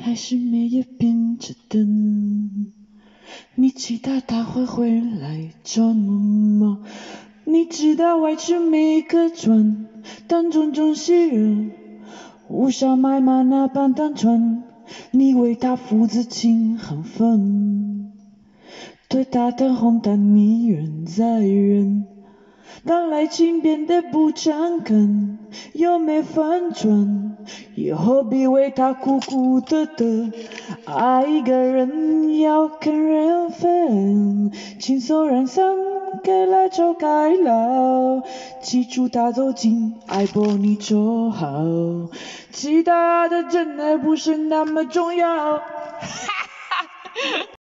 还是每夜变着灯。你期待他会回来找妈妈，你知道外出每个转，但种种喜悦无暇买满那般单纯。你为他父子情很分，对他的红淡你仍在忍。当爱情变得不诚恳，又没分寸，又何必为他苦苦的等？爱一个人要看缘分，情愫染上该来就该老，记住他走近，爱过你就好，其他的真的不是那么重要。